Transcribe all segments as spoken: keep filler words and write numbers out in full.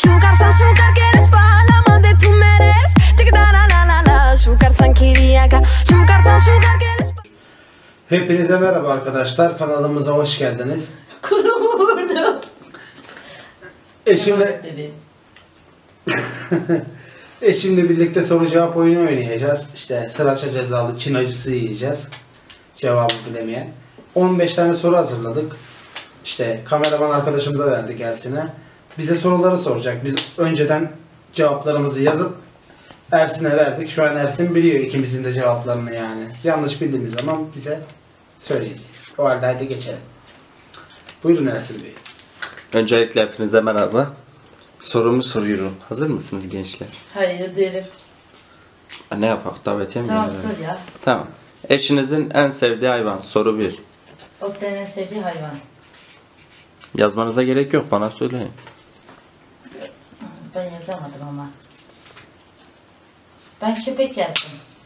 Şukarsan şukar quieres palama de tu meres. Tic da la la la la. Şukarsan kiriyaka. Şukarsan şukar quieres. Hepinize merhaba arkadaşlar. Kanalımıza hoş geldiniz. Kolumu vurdum. Eşimle Eşimle birlikte soru cevap oyunu oynayacağız. İşte sıraça cezalı Çin acısı yiyeceğiz. Cevabı bilemeyen. on beş tane soru hazırladık. İşte kameraman arkadaşımıza verdik Ersin'e. Bize soruları soracak. Biz önceden cevaplarımızı yazıp Ersin'e verdik. Şu an Ersin biliyor ikimizin de cevaplarını yani. Yanlış bildiğimiz zaman bize söyleyecek. O halde hadi geçelim. Buyurun Ersin Bey. Öncelikle hepinize merhaba. Sorumu soruyorum. Hazır mısınız gençler? Hayır değilim. Ha, ne yapak? Davetiye mi Tamam gönderelim? sor ya. Tamam. Eşinizin en sevdiği hayvan. Soru bir. Oktay'ın en sevdiği hayvan. Yazmanıza gerek yok. Bana söyleyin. Ben yazamadım ama. Ben köpek yazdım.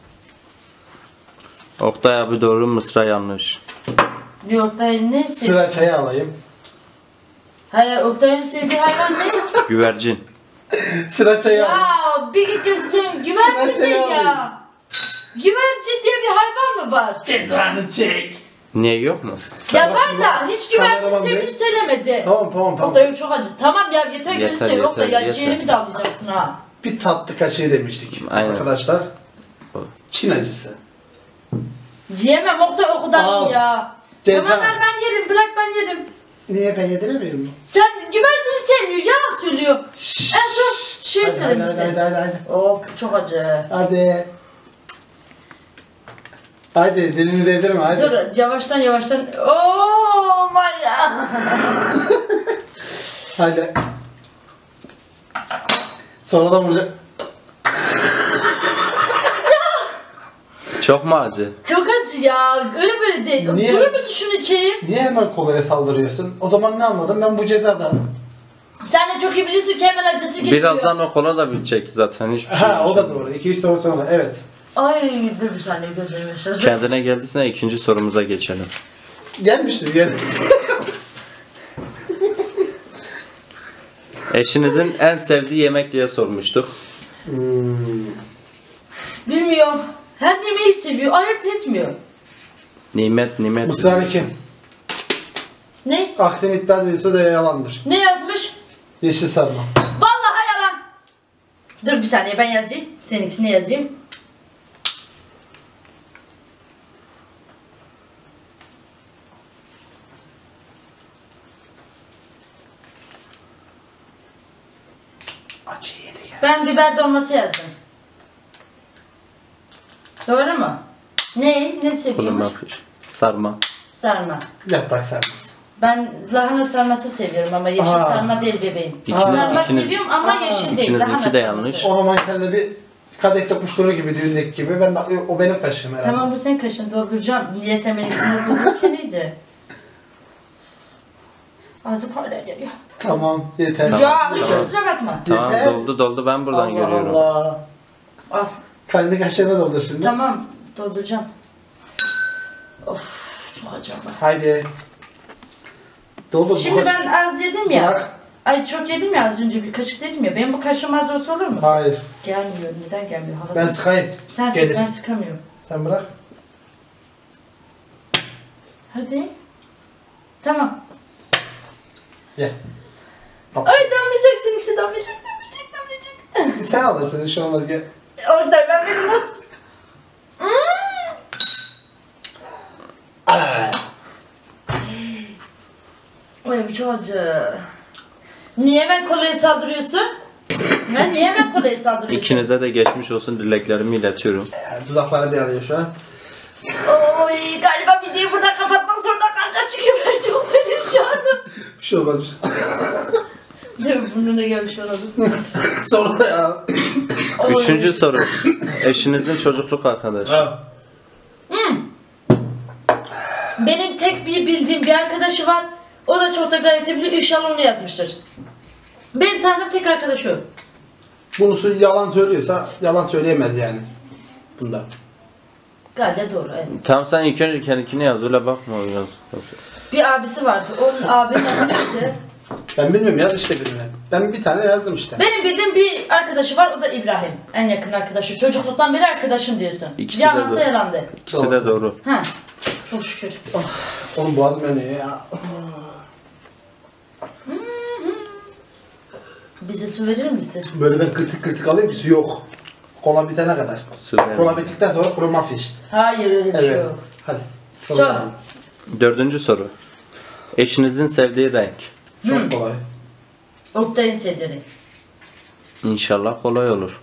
Oktay abi doğru, Mısra yanlış. Ne Oktay'ın ne sevdiği? Sıraçayı alayım. Hayır Oktay'ın sevdiği hayvan ne? Güvercin. Sıraçayı alayım. Ya bir git gözüm. Güvercin şey ne alayım. ya? Güvercin diye bir hayvan mı var? Cezanı çek. Niye yok mu? Ya Bak var şimdi da hiç güvercin kameraman sevdiğini bey. söylemedi. Tamam tamam tamam. Oktay'ım çok acı. Tamam ya yeter gözü Yeter, sev Oktay yeter, ya yeter. ciğerimi dağlayacaksın ha. Bir tatlı kaşığı demiştik. Aynen. Arkadaşlar. Çin acısı. Yiyemem Oktay o kadar Al. ya. Ceza. Tamam ver ben yerim bırak ben yerim. Niye ben yediremiyorum mu? Sen güvercini sevmiyor, yalan söylüyor. En son şey Hadi, hadi, söylemişsin. hadi, hadi, hadi. Hop çok acı. Hadi. Hadi dilini değdirme hadi. Dur yavaştan yavaştan. Oh my god. Hadi. Sonradan vuracak. Çok mu acı? Çok acı ya. Öyle böyle değil. Niye? Durur musun şunu içeyim? Niye hemen kolaya saldırıyorsun? O zaman ne anladım? Ben bu cezadan. Sen de çok iyi biliyorsun ki hemen acısı geliyor. Birazdan o kola da bitecek zaten. Hiçbir şey Ha o yok. da doğru. iki üç soru sonra. Evet. Ay dur bir saniye gözlerimi yaşarım. Kendine geldiyse ikinci sorumuza geçelim. Gelmiştir gelmiştir. Eşinizin en sevdiği yemek diye sormuştuk. Hmm. Bilmiyorum. Her yemeği seviyor. Ayırt etmiyor. Nimet nimet. Mısra'nın kim? Ne? Aksini iddia ediyorsa da yalandır. Ne yazmış? Yeşil sarma. Vallahi yalan. Dur bir saniye ben yazayım. Seninkisini yazayım. Acı yedi ya. Ben biber dolması yazdım. Doğru mu? Ne? Ne Kulun seviyormuş? bakış. Sarma. Sarma. Yaprak sarması. Ben lahana sarması seviyorum ama yeşil Aa. sarma değil bebeğim. İkiniz- sarma ikiniz- seviyorum ama Aa. yeşil değil. İkinizinki Lahana de sarması. yanlış. O zaman sen de bir kadehte kuşturur gibi düğündeki gibi. Ben de, o benim kaşığım herhalde. Tamam bu senin kaşın dolduracağım. Niye sen benim içine doldururken neydi? Ağzı parlar geliyor. Tamam yeter. Ya hiç Tamam. kusura bakma. Tamam Yeter. doldu doldu, ben buradan Allah görüyorum. Allah. Al. Kendi kaşığına doldur şimdi. Tamam dolduracağım. Of çok acaba. Haydi. Doldur. Şimdi bu ben az yedim ya. Bırak. Ay çok yedim ya az önce bir kaşık dedim ya. Benim bu kaşığım az olsa olur mu? Hayır. Gelmiyor. Neden gelmiyor? Havası. Ben sıkayım. Sen sık Gelir. ben sıkamıyorum. Sen bırak. Hadi. Tamam. Gel. Bak. Ay damlayacak seninkisi damlayacak damlayacak damlayacak. Sen alırsın bir şey olmaz gel. Orada ben benim nasıl... Hmm. Ana. Ay bu çok acı. Niye hemen kolaya saldırıyorsun? Ha, niye hemen kolaya saldırıyorsun? İkinize de geçmiş olsun dileklerimi iletiyorum. Ya, dudakları bir alıyor şu an. Oy galiba videoyu burada kapatmak zorunda kalacağız çünkü ben çok perişanım. Bir şey olmaz. Değil mi? Burnuna gelmiş olalım. Sonra ya. Oy. Üçüncü soru. Eşinizin çocukluk arkadaşı. Ha. Benim tek bir bildiğim bir arkadaşı var. O da çok da gayet iyi biliyor. İnşallah onu yazmıştır. Benim tanıdığım tek arkadaşı o. Bunu yalan söylüyorsa yalan söyleyemez yani. Bunda. Galiba doğru evet. Tamam sen ilk önce kendikini yaz, öyle bakma o yaz. Bir abisi vardı. Onun abinin adı neydi? Ben bilmiyorum, yaz işte birine. Ben bir tane yazdım işte. Benim bildiğim bir arkadaşı var, o da İbrahim. En yakın arkadaşı. Çocukluktan beri arkadaşım diyorsun. İkisi de Yalansa doğru. yalandı. İkisi de doğru. Ha. Çok şükür. Oğlum boğazım yanıyor ya. Bize su verir misin? Böyle ben kritik kritik alayım ki su yok. Kola bitene kadar. Su vermem. Kola bittikten sonra kuruma fiş. Hayır öyle bir şey Evet. yok. Hadi. Çok. Çok, Dördüncü soru. Eşinizin sevdiği renk. Çok kolay. Oktay'ın sevdiği renk. İnşallah kolay olur.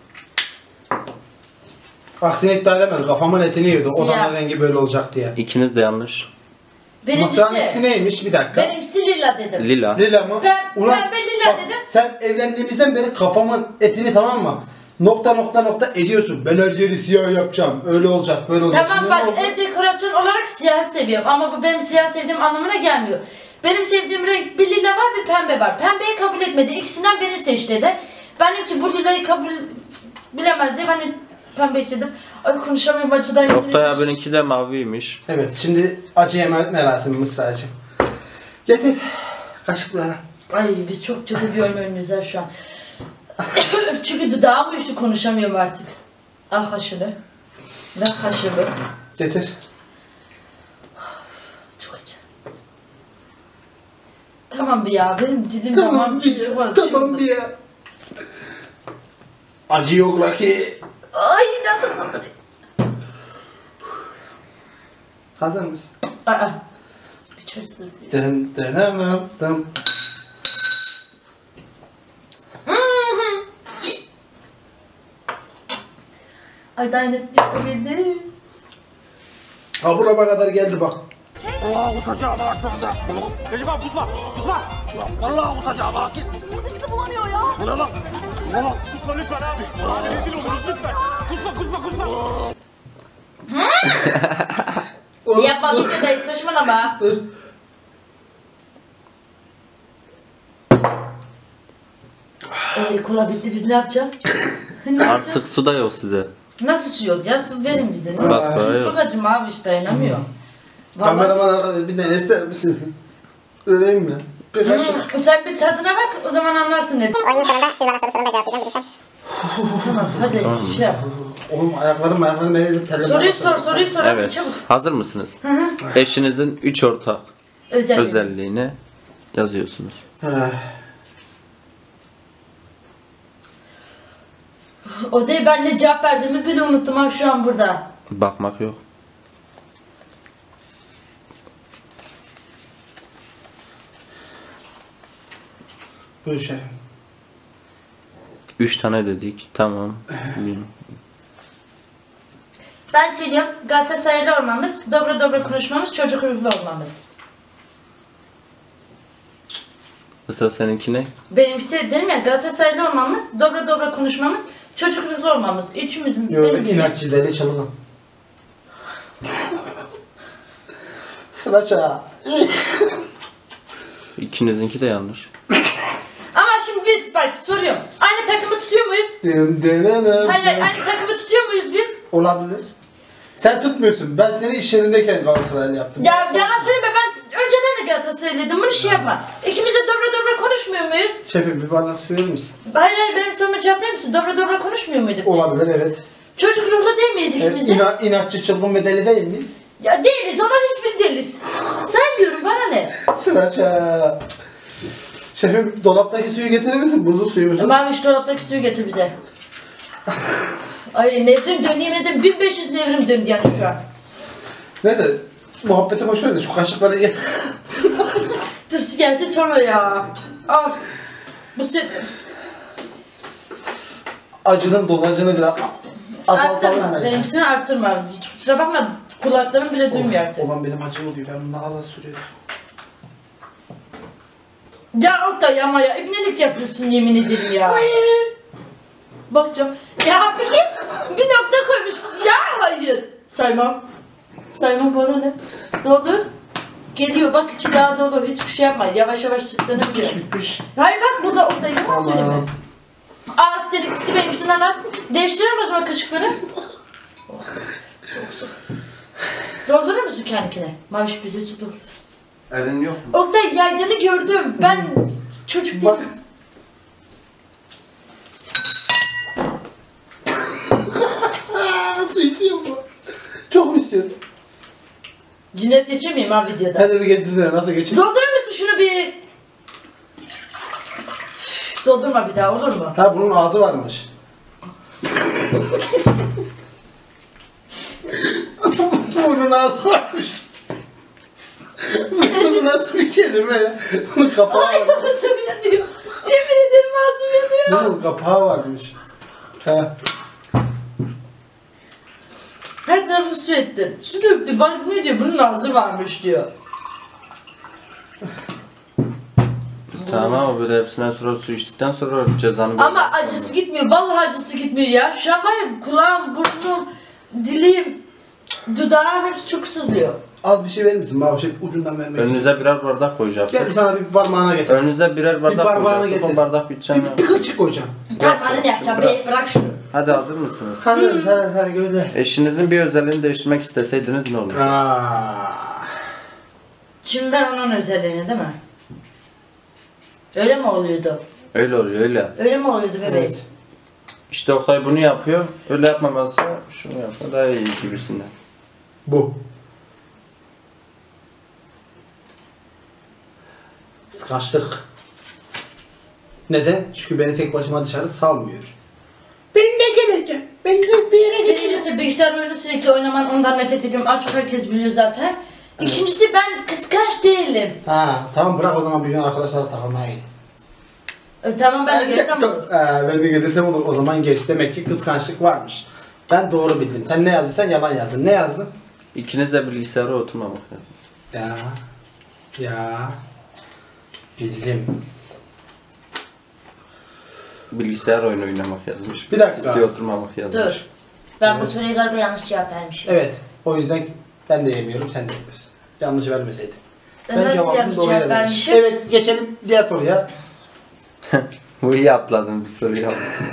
Aksine iddia edemedim. Kafamın etini yiyordu. Siyah. Odanın rengi böyle olacak diye. İkiniz de yanlış. Masanın ikisi Birincisi, neymiş? Bir dakika. benimkisi lila dedim. Lila. Lila mı? Ben- pembe lila dedim. Sen evlendiğimizden beri kafamın etini, tamam mı? Nokta nokta nokta ediyorsun. Ben her yeri siyah yapacağım. Öyle olacak, böyle olacak. Tamam Şimdi bak, ne oldu? ev dekorasyon olarak siyah seviyorum ama bu benim siyah sevdiğim anlamına gelmiyor. Benim sevdiğim renk bir lila var, bir pembe var. Pembeyi kabul etmedi. İkisinden birini seç dedi. Benim ki bu lilayı kabul bilemez diye ben pembe istedim. Ay konuşamıyorum acıdan. Oktay abininki de maviymiş. Evet, şimdi acı yeme merasimi Mısra'cığım. Getir kaşıkları. Ay biz çok kötü bir oyun oynuyoruz ha şu an. Çünkü dudağım uyuştu, konuşamıyorum artık. Al kaşığını. Ver kaşığımı. Getir. Çok acı. Tamam bir ya, benim dilim Tamam damağım bir ya. çok acı. Tamam bir ya. Acı yok Raki. Ay nasıl oldu? Hazır mısın? Aa. Hiç acıdır değil. Dım dım dım. Ay dayanıklı. Ha burama kadar geldi bak. Allah kusacağım ha şu anda. Recep abi kusma, kusma. Vallahi kusacağım ha. Midesi bulanıyor ya. Buna bak. Buna bak. Kusma lütfen abi. Abi rezil oluruz lütfen. Kusma, kusma, kusma. Oğlum, Yapma dur. bir şey dayı, saçmalama. Dur. Eee kola bitti, biz ne yapacağız? ne Artık yapacağız? su da yok size. Nasıl su yok ya, su verin bize. Ne? Bak böyle Çok yok. acım abi, hiç dayanamıyorum. Vallahi. Kameraman arkadaş bir tane ister misin? Öyleyim mi? Bir kaşık. Hmm, sen bir tadına bak, o zaman anlarsın ne. Oyunun sonunda siz bana soru sorun da cevaplayacağım. Bilirsem. Tamam hadi şey yap. Oğlum ayaklarım ayaklarım elim terlemeye Soruyu başladı. sor, soruyu sor hadi Evet. çabuk. Hazır mısınız? Eşinizin üç ortak Özelliğiniz. özelliğini yazıyorsunuz. Heh. O değil, ben ne cevap verdiğimi bile unuttum ha şu an burada. Bakmak yok. Buyur şefim. Üç tane dedik. Tamam. Bilmiyorum. Ben söylüyorum, Galatasaraylı olmamız, dobra dobra konuşmamız, çocuk ruhlu olmamız. Mesela seninki ne? Benimkisi dedim ya, Galatasaraylı olmamız, dobra dobra konuşmamız, çocuk ruhlu olmamız. Üçümüzün Yok benim bildiğim. inatçı deli çalınan. Sıraça. İkinizinki de yanlış. Ama şimdi biz bak soruyorum. Aynı takımı tutuyor muyuz? Dım dım Hayır, hayır, aynı takımı tutuyor muyuz biz? Olabilir. Sen tutmuyorsun. Ben seni iş yerindeyken Galatasaraylı yaptım. Ya yalan söyleme, ben önceden de Galatasaraylıydım, bunu şey yapma. İkimiz de dobra dobra konuşmuyor muyuz? Şefim bir bardak su verir misin? Hayır hayır, benim soruma cevap verir misin? Dobra dobra konuşmuyor muyduk? Olabilir evet. Çocuk ruhlu değil miyiz evet ikimiz de? ina, inatçı çılgın ve deli değil miyiz? Ya değiliz, onlar hiçbir değiliz. Saymıyorum, bana ne? Sıraça. Şefim dolaptaki suyu getirir misin? Buzlu suyumuzu. Maviş dolaptaki suyu getir bize. Ay nevrim döndü, yemin ederim bin beş yüz nevrim döndü yani şu an. Neyse muhabbeti boş ver de şu kaşıkları gel. Dur su gelsin sonra ya. Al. Bu se... Acının dozajını biraz azaltalım Arttırma. bence. Benimkisini arttırma. Hiç kusura bakma, kulaklarım bile duymuyor artık. Olan benim acı oluyor. Ben bundan az az sürüyorum. Ya Oktay ama ya, ibnelik yapıyorsun yemin ederim ya. Bakacağım. Ya bir git. Bir nokta koymuş. Ya hayır. Saymam. Saymam, bana ne? Doldur. Geliyor bak, içi daha dolu. Hiç şey yapma. Yavaş yavaş sütlerini biliyor. Bitmiş. Hayır bak, burada Oktay yalan söyleme. Tamam. Az seninkisi benimkisinden az. Değiştirelim o zaman kaşıkları. Oh, soğuk soğuk. Doldurur musun kendine? Maviş bize su dur. Elin yok mu? Oktay yaydığını gördüm. Ben Çocuk değil. Bak. Su istiyor mu? Çok mu istiyorsun? Cinnet geçirmeyeyim ha videoda. Hadi bir geçirsene, nasıl geçir? Doldurur musun şunu bir? Doldurma bir daha olur mu? Ha bunun ağzı varmış. Bunun ağzı varmış. Bu nasıl bir kelime ya? Bunun kapağı Ay var. ağzım yanıyor. Yemin ederim ağzım yanıyor. Bunun kapağı varmış. Ha. Her tarafı su ettim. Su döktü. Bak ne diyor? Bunun ağzı varmış diyor. Tamam ama böyle hepsinden sonra su içtikten sonra cezanı... Ama acısı gitmiyor. Vallahi acısı gitmiyor ya. Şu an var ya kulağım, burnum, dilim, dudağım hepsi çok sızlıyor. Az bir şey verir misin? Bana bir şey ucundan vermek istiyorum. Önünüze birer bardak koyacağım. Gel sana bir parmağına getir. Önünüze birer bardak Bir parmağını koyacağım. getir. Bu bardak biteceğim. Bir, bir kırçık koyacağım. Ben bana ne yapacağım? Bırak. Be, bırak şunu. Hadi hazır mısınız? Hadi hadi hadi gönder. Eşinizin bir özelliğini değiştirmek isteseydiniz ne olur? Aa. Şimdi ben onun özelliğini değil mi? Öyle mi oluyordu? Öyle oluyor öyle. Öyle mi oluyordu bebeğim? Evet. İşte Oktay bunu yapıyor. Öyle yapmamazsa şunu yapma daha iyi gibisinden. Bu. Kaçtık. Neden? Çünkü beni tek başıma dışarı salmıyor. Ben de geleceğim. Ben hiçbir yere gideceğim. Birincisi bilgisayar oyunu sürekli oynaman, ondan nefret ediyorum. Az çok herkes biliyor zaten. İkincisi ben kıskanç değilim. Ha tamam bırak o zaman bir gün arkadaşlarla takılmaya gidin. E, tamam ben de gelsem olur. Ee, ben de gelirsem olur. O zaman geç. Demek ki kıskançlık varmış. Ben doğru bildim. Sen ne yazdıysan yalan yazdın. Ne yazdın? İkiniz de bilgisayara oturmamak lazım. Ya. Ya. Bildim. Bilgisayar oyunu oynamak yazmış. Bir dakika. Bilgisayara oturmamak yazmış. Dur. Ben bu soruya galiba yanlış cevap vermişim. Evet. O yüzden ben de yemiyorum. Sen de yemiyorsun. Yanlış vermeseydin. Ben nasıl cevabını yanlış doğru cevap yazdım. vermişim? Evet. Geçelim diğer soruya. Bu iyi atladın bir soruyu.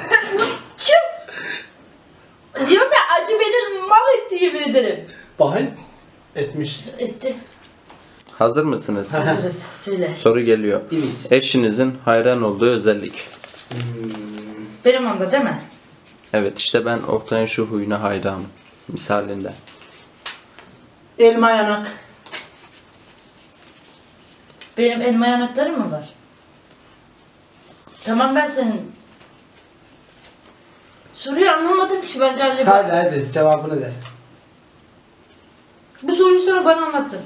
Diyorum ya acı beni mal etti yemin ederim. Bakayım. Etmiş. Etti. Hazır mısınız? Hazırız. Söyle. Soru geliyor. Evet. Eşinizin hayran olduğu özellik. Benim onda değil mi? Evet işte ben Oktay'ın şu huyuna hayranım. Misalinde. Elma yanak. Benim elma yanaklarım mı var? Tamam ben senin... Soruyu anlamadım ki ben galiba. Hadi hadi cevabını ver. Bu soruyu sonra bana anlatın.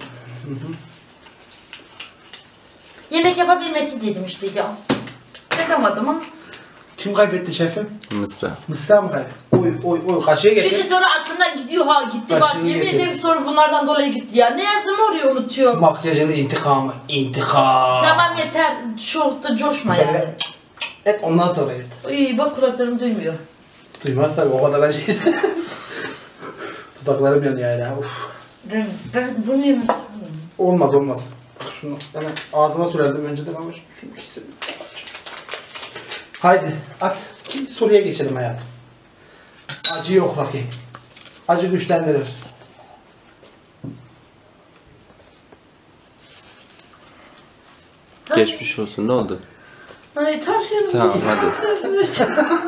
Yemek yapabilmesi dedim işte ya. Yapamadım ama. Kim kaybetti şefim? Mısra. Mısra mı kaybetti? Oy oy oy kaşığı getir. Çünkü soru aklımdan gidiyor ha gitti bak Başını yemin getir. ederim soru bunlardan dolayı gitti ya. Ne yazdım oraya unutuyorum. Makyajın intikamı. İntikam. Tamam yeter çok da coşma yani. Evet. Et ondan sonra et. İyi bak kulaklarım duymuyor. Duymaz tabii o kadar şeyse. Dudaklarım yanıyor hala. Uf. Ben, ben bunu yemek istemiyorum. Olmaz olmaz. Bak şunu hemen ağzıma sürerdim önceden ama şu ikisini. Haydi at. İkinci soruya geçelim hayatım. Acı yok Rocky. Acı güçlendirir. Geçmiş olsun ne oldu? Ay tansiyonum Tamam, düştü. hadi. Tansiyonum düştü.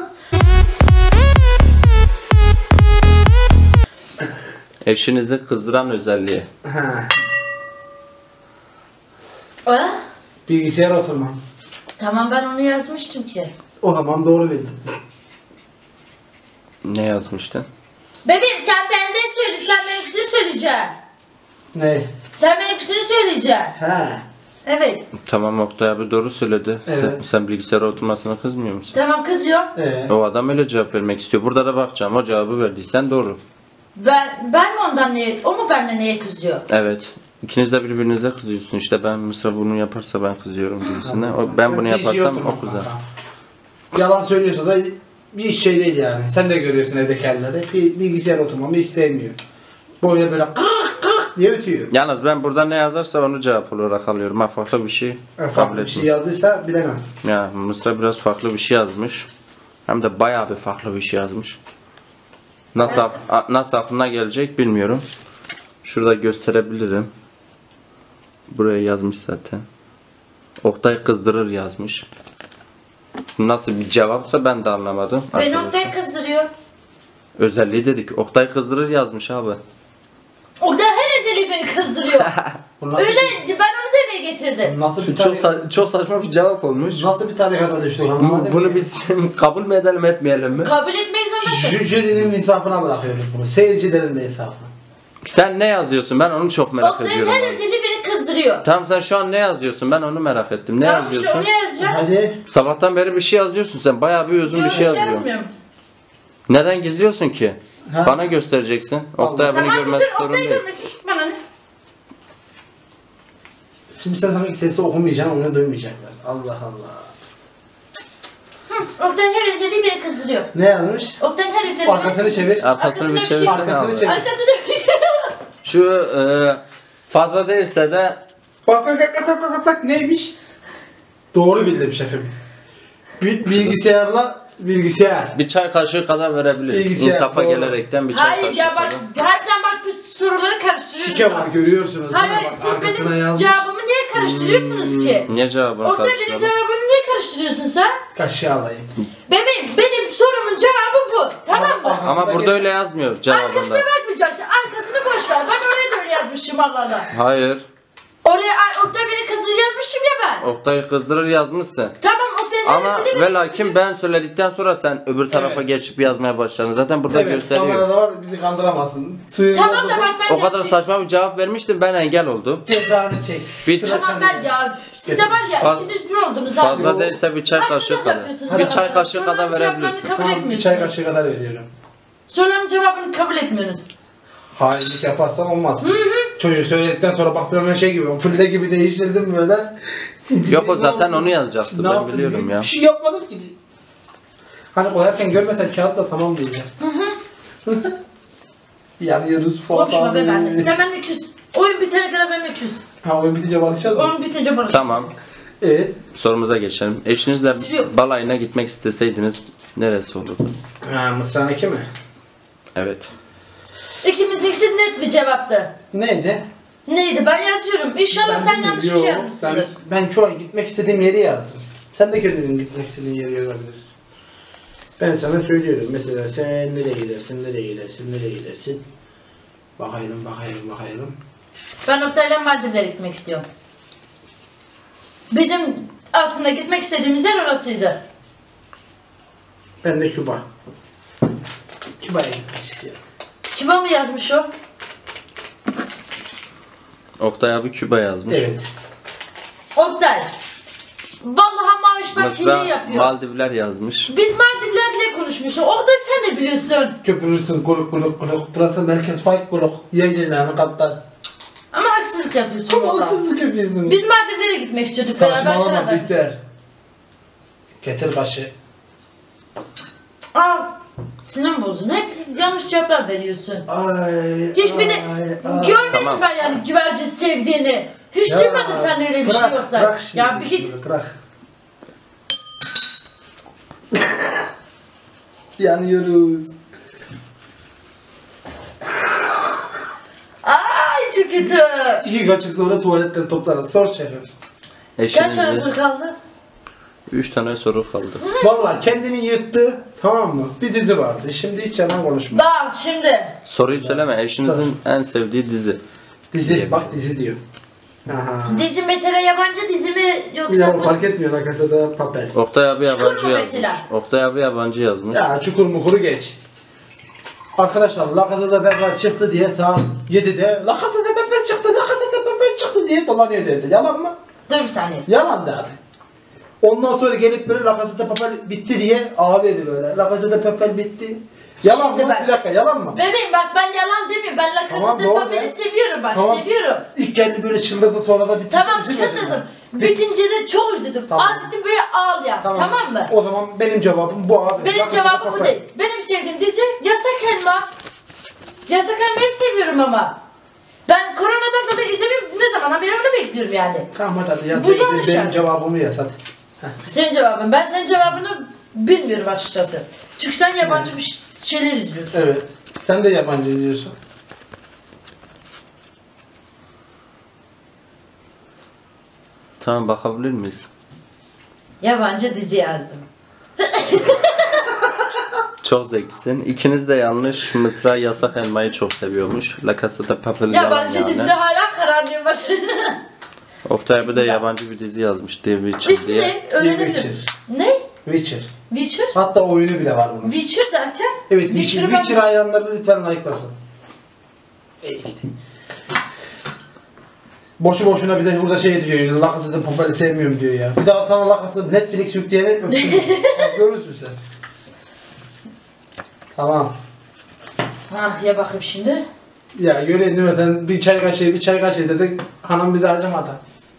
Eşinizi kızdıran özelliği. Ha. Ah, Bilgisayar oturma. tamam ben onu yazmıştım ki. O zaman doğru bildim. Ne yazmıştın? Bebeğim sen benden söyle sen benimkisini söyleyeceksin. Ne? Sen benimkisini söyleyeceksin. Ha. Evet. Tamam Oktay abi doğru söyledi. Sen, Evet. sen bilgisayara oturmasına kızmıyor musun? Tamam kızıyor. Ee, O adam öyle cevap vermek istiyor. Burada da bakacağım. O cevabı verdiysen doğru. Ben ben mi ondan neye, o mu benden neye kızıyor? Evet. İkiniz de birbirinize kızıyorsun. İşte ben mesela bunu yaparsa ben kızıyorum gibisine. O, ben bunu P G'ye yaparsam oturma o kızar. kanka. Yalan söylüyorsa da bir şey değil yani. Sen de görüyorsun evdeki halleri. Pi- Bilgisayar oturmamı istemiyor. Böyle böyle kık kık diye ötüyor. Yalnız ben burada ne yazarsa onu cevap olarak alıyorum. Ha farklı bir şey E, kabul farklı bir şey etmiyorum. yazdıysa bilemem. Ya Mısra biraz farklı bir şey yazmış. Hem de bayağı bir farklı bir şey yazmış. Nasıl a- nasıl aklına gelecek bilmiyorum. Şurada gösterebilirim. Buraya yazmış zaten. Oktay kızdırır yazmış. Nasıl bir cevapsa ben de anlamadım. Beni arkadaşlar. Oktay kızdırıyor. Özelliği dedik. Oktay kızdırır yazmış abi. Oktay her özelliği beni kızdırıyor. Bu nasıl, Öyle ben onu demeye getirdim. nasıl bir Çok, tarih, sa- çok saçma bir cevap olmuş. nasıl bir tarikata düştük anlamadım. Bunu biz şimdi kabul mü edelim etmeyelim mi? Kabul etmek zorundasın. Jü- Jürinin insafına bırakıyoruz bunu. Seyircilerin de insafına. Sen ne yazıyorsun? Ben onu çok merak Oktay'ın ediyorum. her abi. özelliği beni kızdırıyor. Tamam sen şu an ne yazıyorsun? Ben onu merak ettim. Ne Tamam işte yazıyorsun? onu yazacağım. Hadi. Sabahtan beri bir şey yazıyorsun sen. Bayağı bir uzun Yok, bir şey yazıyorsun. yazmıyorum. Neden gizliyorsun ki? Ha? Bana göstereceksin. Oktay beni Tamam görmesi dur sorun Oktay'ı değil. görmesin. Bana ne? Şimdi sen sanki sesli okumayacaksın, onu duymayacaklar. Allah Allah. Hı, Oktay'ın her özelliği beni kızdırıyor. Ne yazmış? Oktay'ın her özelliği Arkasını çevir. Arkasını bir Arkasını çevirsene Arkasını abi. çevir. Arkasını bir şey. Şu e, fazla değilse de Bak bak bak bak bak bak bak neymiş? Doğru bildim şefim. Bi- Bilgisayarla bilgisayar. bir çay kaşığı kadar verebiliriz. Bilgisayar, İnsafa doğru. gelerekten bir çay Hayır kaşığı ya bak kadar. harbiden bak biz soruları karıştırıyoruz. Şike var görüyorsunuz. değil mi? Hayır Bak, siz arkasına benim yazmış. cevabımı niye karıştırıyorsunuz ki? Niye cevabını Oktay benim karşıladın? cevabımı niye karıştırıyorsun sen? Kaşığı alayım. Bebeğim benim sorumun cevabı bu. Tamam mı? Arkasına Ama burada gel. öyle yazmıyor Arkasına cevabında. bakmayacaksın. Arkasını boş ver. Ben oraya da öyle yazmışım Allah'la. Hayır. Oraya Oktay beni kızır yazmışım ya ben. Oktay'ı kızdırır yazmışsın. Tamam Oktay'ın Ama neresinde beni ve kızdırıyor? lakin ben söyledikten sonra sen öbür tarafa Evet. geçip yazmaya başladın. Zaten burada Evet, gösteriyor. kamerada var bizi kandıramazsın. Suyu Tamam da doldurdum. bak ben O kadar gerçek- saçma bir cevap vermiştim ben engel oldum. Cezanı çek. Bir- Sıra Tamam sende. ben ya. Siz de var ya Faz- ikiniz bir oldunuz abi. Fazla değilse bir çay Haksızlık kaşığı kadar. yapıyorsunuz Bir bana. çay kaşığı Soruların kadar cevaplarını verebilirsin. kabul Tamam bir etmiyorsunuz. çay kaşığı kadar veriyorum. Soruların cevabını kabul etmiyorsunuz. Hainlik yaparsan olmaz. Çocuğu söyledikten sonra baktım hemen şey gibi, fulle gibi değiştirdim böyle. Siz Yok, o zaten onu yazacaktı, Ne ben yaptın? biliyorum ya. Bir şey yapmadım ki. Hani koyarken görmesen kağıtla tamam diyeceğim. Yanıyoruz falan. Konuşma be ben. Sen benimle küs. Oyun bitene kadar benimle küs. Ha oyun bitince barışacağız mı? Oyun bitince barış. Tamam. Evet. Sorumuza geçelim. Eşinizle Titriyor. balayına gitmek isteseydiniz neresi olurdu? Ha, Mısır'ın iki mi? Evet. İkimiz ikisi net bir cevaptı. Neydi? Neydi ben yazıyorum. İnşallah sen yanlış bir şey Yo, yazmışsındır. Ben, ben şu an gitmek istediğim yeri yazdım. Sen de kendinin gitmek istediğin yeri yazabilirsin. Ben sana söylüyorum. Mesela sen nereye gidersin, nereye gidersin, nereye gidersin? Bakayım, bakayım, bakayım. Ben Oktay'la Maldivlere gitmek istiyorum. Bizim aslında gitmek istediğimiz yer orasıydı. Ben de Küba. Küba'ya gitmek istiyorum. Küba mı yazmış o? Oktay abi Küba yazmış. Evet. Oktay. Vallahi maaş bak Mısır'a hile yapıyor. Maldivler yazmış. Biz Maldivler'le konuşmuşuz. Oktay sen de biliyorsun. Köpürürsün kuluk kuluk kuluk. Burası merkez fayk kuluk. Yen cezanı kaptan. Ama haksızlık yapıyorsun Çok vallahi. haksızlık yapıyorsun. Biz Maldivlere gitmek istiyorduk beraber Saçmalama beraber. Bihter. Getir kaşı. Aa, sinir bozdun. Hep yanlış cevaplar veriyorsun. Ay, Hiç bir de ay, ay. görmedim Tamam. ben yani güvercin sevdiğini. Hiç Ya, duymadım sende öyle bir bırak, şey yok da. bırak şimdi Ya bir git. şunu, Bırak. Yanıyoruz. Ay çok kötü. İki kaçık sonra tuvaletten toplarız. Sor şefim. Kaç tane Eşinizle soru kaldı? üç tane soru kaldı. Vallahi kendini yırttı. Tamam mı? Bir dizi vardı. Şimdi hiç yalan konuşma. Bak şimdi. Soruyu söyleme. Eşinizin en sevdiği dizi. Dizi. Bak dizi diyor. Aha. Dizi mesela yabancı dizi mi yoksa Ya bu- fark etmiyor La Casa'da papel. Oktay abi Çukur yabancı mu yazmış. mesela? Oktay abi yabancı yazmış. Ya çukur mukuru geç. Arkadaşlar La Casa'da Papel çıktı diye saat yedide La Casa'da Papel çıktı, La Casa'da Papel çıktı diye dolanıyor dedi. Yalan mı? Dur bir saniye. Yalan dedi. Ondan sonra gelip böyle La Casa'da Papel bitti diye ağlıyordu böyle. La Casa'da Papel bitti. Yalan Şimdi mı? bak. Bir dakika yalan mı? Bebeğim bak ben yalan demiyorum. Ben La Casa Tamam, de doğru Papel'i de. seviyorum bak Tamam. seviyorum. İlk geldi böyle çıldırdı sonra da bitti. Tamam Üzülmedin mi? çıldırdım. Bit- Bitince de çok üzüldüm. Tamam. Az dedim böyle ağl ya. Tamam. mı? O zaman benim cevabım bu abi. La Benim Casa'da cevabım bu Papel. değil. Benim sevdiğim dizi Yasak Elma. Yasak Elma'yı seviyorum ama. Ben koronadan dolayı izlemiyorum. Ne zamandan beri onu bekliyorum yani. Tamam hadi yaz. Bu Benim, yanlış benim yani. cevabımı yaz hadi. Senin cevabın. Ben senin cevabını bilmiyorum açıkçası. Çünkü sen yabancı bir şeyler izliyorsun. Evet. Sen de yabancı izliyorsun. Tamam, bakabilir miyiz? Yabancı dizi yazdım. Çok zekisin. İkiniz de yanlış. Mısra yasak elmayı çok seviyormuş. La Casa de Papel yalan Yabancı yani. dizide hala kararlıyım başına. Oktay abi de yabancı bir dizi yazmış. The Witcher İsmi diye. ne? Öğrenebilirim. Witcher. Ne? Witcher. Witcher? Hatta oyunu bile var bunun. Witcher derken? Evet, Witcher, Witcher'ı ben- Witcher hayranları lütfen like'lasın. Boşu boşuna bize burada şey diyor, La Casa de Papel'i sevmiyorum diyor ya. Bir daha sana La Casa de Netflix yükleyene öpsün. Bak, görürsün sen. Tamam. Ah ya bakayım şimdi. Ya göreyim değil mi? Sen bir çay kaşığı, bir çay kaşığı dedin, hanım bizi harcamadı.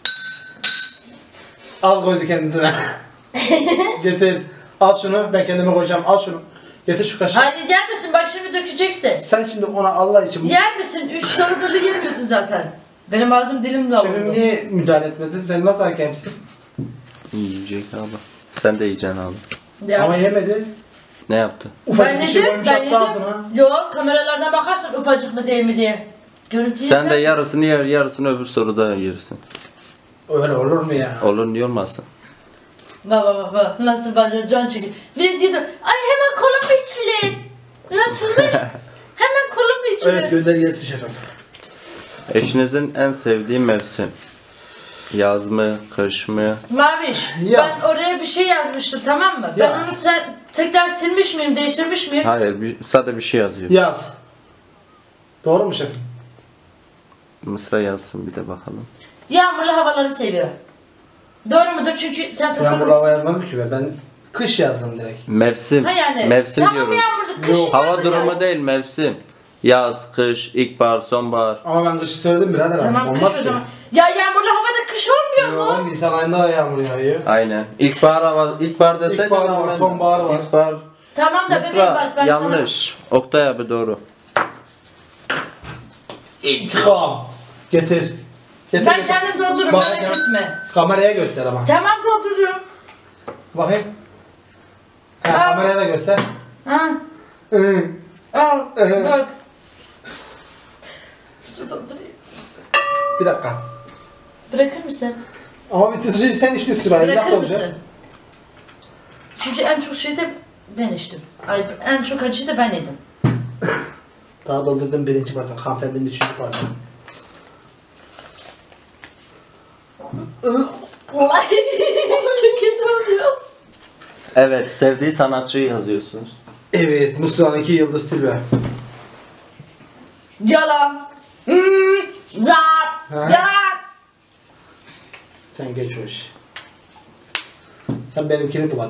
Al koydu kendine. Getir. Al şunu, ben kendime koyacağım. Al şunu. Getir şu kaşığı. Hadi yer misin? Bak şimdi dökeceksin. Sen şimdi ona Allah için... Yer misin? Üç sorudur yemiyorsun zaten. Benim ağzım dilim Şefim davuldu. niye müdahale etmedin? Sen nasıl hakemsin? Yiyecek abi. Sen de yiyeceksin abi. Ya. Ama yemedi. Ne yaptı? Ufacık Ben bir şey nedim? koymuş Ben attı nedim? ağzına. Yok, kameralardan bakarsan ufacık mı değil mi diye. Görüntüyü Sen de yarısını yer, yarısını öbür soruda yersin. Öyle olur mu ya? Olur niye olmasın? Baba baba nasıl bana can çekiyor. Bir de diyordum ay hemen kola mı içilir? Nasılmış? Hemen kola mı içilir? Evet, gönder gelsin şefim. Eşinizin en sevdiği mevsim? Yaz mı, kış mı? Maviş, Yaz. ben oraya bir şey yazmıştım, tamam mı? Ben Yaz. onu sen tekrar silmiş miyim, değiştirmiş miyim? Hayır, bir, sadece bir şey yazıyor. Yaz. Doğru mu şefim? Mısra yazsın bir de bakalım. Yağmurlu havaları seviyor. Doğru mudur? Çünkü sen Yağmur toparlamışsın. hava yazmadım ki ben. Ben kış yazdım direkt. Mevsim. Ha yani. Mevsim tamam, diyoruz. yağmurlu, kış, Yok. Hava yağmurlu. durumu değil, mevsim. Yaz, kış, ilkbahar, sonbahar. Ama ben kışı söyledim birader artık. Tamam, Olmaz kış o ki. zaman. Ya yağmurlu havada kış olmuyor mu? Yok, Nisan ayında da yağmur yağıyor. Aynen. İlkbahar hava, ilkbahar deseydin. İlkbahar var, ben- sonbahar var. İlkbahar. Tamam da bebeğim Mısra bak ben yanlış. Oktay abi doğru. İntikam. Getir. Getir, sana... Ben getir. kendim doldururum, Bakacağım. merak etme. Kameraya göster ama. Tamam doldururum. Bakayım. Ha, Aa. kameraya da göster. Ha, Hı. al, Evet. bak. Su doldurayım. Bir dakika. Bırakır mısın? Ama bir suyu sen içtin sırayla. Bırakır Nasıl olacak? mısın? Çünkü en çok şeyi de ben içtim. Ay, en çok acıyı da ben yedim. Daha doldurdum birinci bardak. Hanımefendinin üçüncü bardak. Ay, çok kötü oluyor. Evet, sevdiği sanatçıyı yazıyorsunuz. Evet, Mısır'ın iki yıldız Silve. Yalan. Hmm, zat. Ha? Yalan. Sen geç o işi. Sen benimkini bul hadi.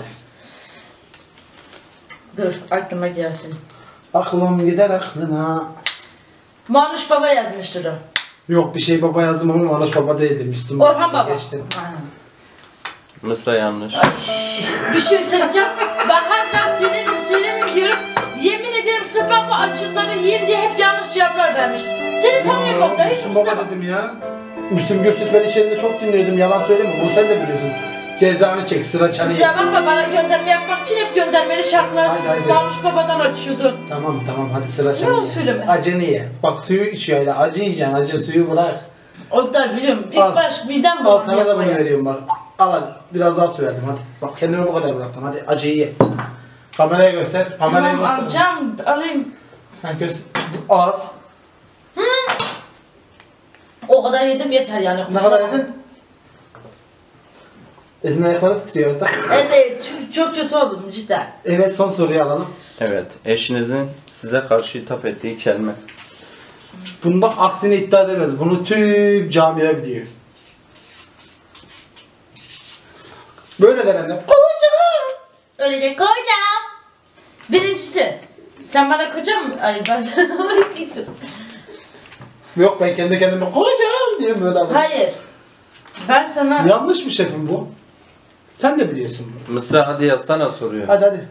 Dur aklıma gelsin. Aklım gider aklına. Manuş Baba yazmıştır o. Yok, bir şey baba yazdım ama Manuş Baba değildi. Müslüman. Orhan Baba. Geçtim. Ha. Mısra yanlış. Bir şey söyleyeceğim. Ben hatta söylemeyeyim söylemeyeyim diyorum. Yemin ederim sırf ben bu acılıkları yiyeyim diye hep yanlış cevaplar vermiş. Seni tanıyorum Oktay. Hiç Müslüm kusura Baba bakma. dedim ya. Müslüm Gürses ben içeride çok dinliyordum. Yalan söyleme. Bunu sen de biliyorsun. Cezanı çek, sıra çanı Kusura ye. bakma, bana gönderme yapmak için hep göndermeli şarkılar Haydi, haydi. Manuş Baba'dan açıyordun. Tamam tamam hadi sıra çanı Yalan ye. söyleme. Acını ye. Bak suyu içiyor öyle. Acı yiyeceksin. Acı suyu bırak. Oktay biliyorum. İlk Al. baş midem Al bulandı sana da bunu yapmaya. veriyorum bak. Al hadi. Biraz daha su verdim hadi. Bak kendime bu kadar bıraktım. Hadi acıyı ye. Kameraya göster. Kameraya Tamam göster. alacağım, alayım. Ha, göster. Bu az. O kadar yedim yeter yani. Ne kusura kadar bakma. yedin? Elin ayakları titriyor orada. Evet, çünkü çok kötü oldum cidden. Evet, son soruyu alalım. Evet, eşinizin size karşı hitap ettiği kelime. Bunda aksini iddia edemez. Bunu tüm camia biliyor. Böyle der annem. Kocam. Öyle de kocam. Birincisi. Sen bana kocam mı? Ay ben sana gittim. Yok, ben kendi kendime kocam diye böyle adam. Hayır. Ben sana... Yanlış mı şefim bu? Sen de biliyorsun bunu. Mısra hadi yazsana soruyor. Hadi hadi.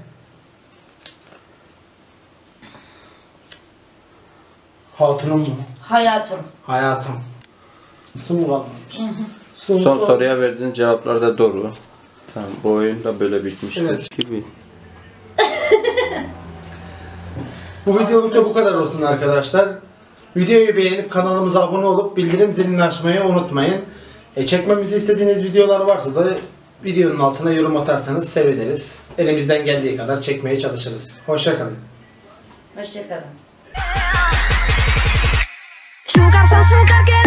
Hatunum mu? Hayatım. Hayatım. Su mu kalmamış? Su, Son su- soruya verdiğiniz cevaplar da doğru. Tamam, bu oyun da böyle bitmiştir Evet. gibi. Bu videoluk da bu kadar olsun arkadaşlar. Videoyu beğenip kanalımıza abone olup bildirim zilini açmayı unutmayın. E, çekmemizi istediğiniz videolar varsa da videonun altına yorum atarsanız seviniriz. Elimizden geldiği kadar çekmeye çalışırız. Hoşça kalın. Hoşçakalın. Sugar, son sugar, que